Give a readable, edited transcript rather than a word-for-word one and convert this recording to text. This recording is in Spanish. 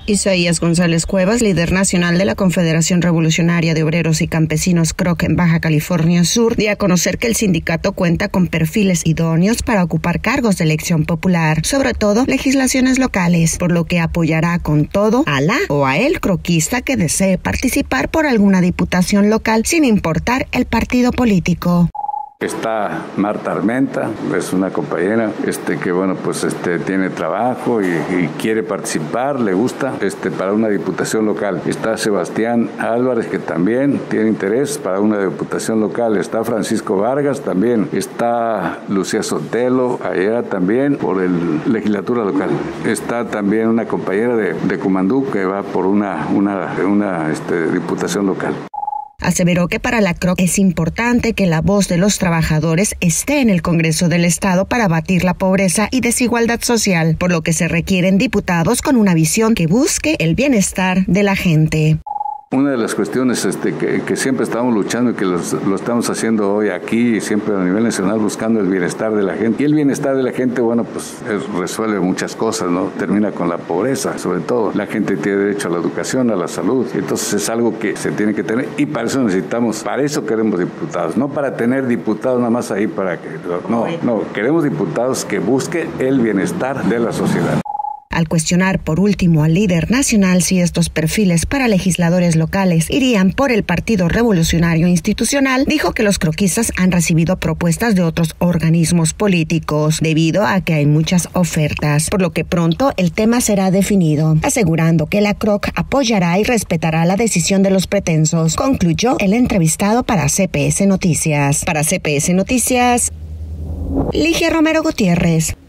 Isaías González Cuevas, líder nacional de la Confederación Revolucionaria de Obreros y Campesinos CROC en Baja California Sur, dio a conocer que el sindicato cuenta con perfiles idóneos para ocupar cargos de elección popular, sobre todo legislaciones locales, por lo que apoyará con todo a la o a el croquista que desee participar por alguna diputación local sin importar el partido político. Está Marta Armenta, es una compañera que bueno, pues tiene trabajo y quiere participar, le gusta para una diputación local. Está Sebastián Álvarez, que también tiene interés para una diputación local. Está Francisco Vargas también. Está Lucía Sotelo, allá también por el legislatura local. Está también una compañera de Comandú que va por una diputación local. Aseveró que para la CROC es importante que la voz de los trabajadores esté en el Congreso del Estado para abatir la pobreza y desigualdad social, por lo que se requieren diputados con una visión que busque el bienestar de la gente. Una de las cuestiones que siempre estamos luchando y que lo estamos haciendo hoy aquí y siempre a nivel nacional buscando el bienestar de la gente. Y el bienestar de la gente, bueno, pues resuelve muchas cosas, ¿no? Termina con la pobreza, sobre todo. La gente tiene derecho a la educación, a la salud. Entonces es algo que se tiene que tener y para eso para eso queremos diputados. No para tener diputados nada más ahí para que... No, queremos diputados que busquen el bienestar de la sociedad. Al cuestionar por último al líder nacional si estos perfiles para legisladores locales irían por el Partido Revolucionario Institucional, dijo que los croquistas han recibido propuestas de otros organismos políticos, debido a que hay muchas ofertas, por lo que pronto el tema será definido, asegurando que la CROC apoyará y respetará la decisión de los pretensos, concluyó el entrevistado para CPS Noticias. Para CPS Noticias, Ligia Romero Gutiérrez.